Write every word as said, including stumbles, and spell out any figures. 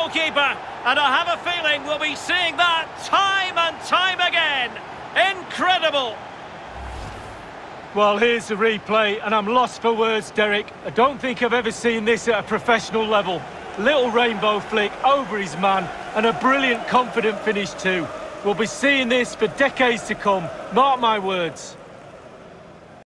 goalkeeper, and I have a feeling we'll be seeing that time and time again. Incredible! Well, here's the replay, and I'm lost for words, Derek. I don't think I've ever seen this at a professional level. Little rainbow flick over his man, and a brilliant, confident finish too. We'll be seeing this for decades to come, mark my words.